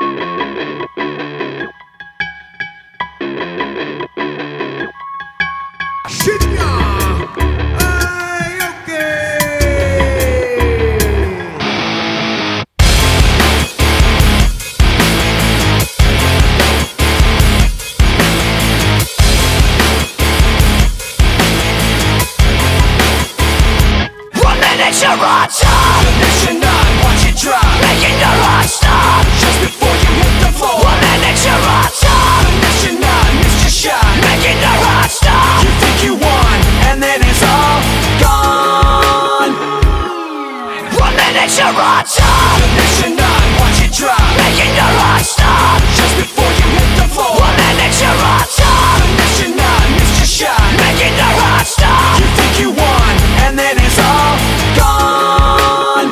Shinya Aoki. Connection on, watch it drop. Making the rock stop just before you hit the floor. Connection on, missed your shot. Making the rock stop. You think you won, and then it's all gone. Connection on, watch it drop. Making the rock stop just before you hit the floor. Connection on, missed your shot. Making the rock stop. You think you won, and then it's all gone.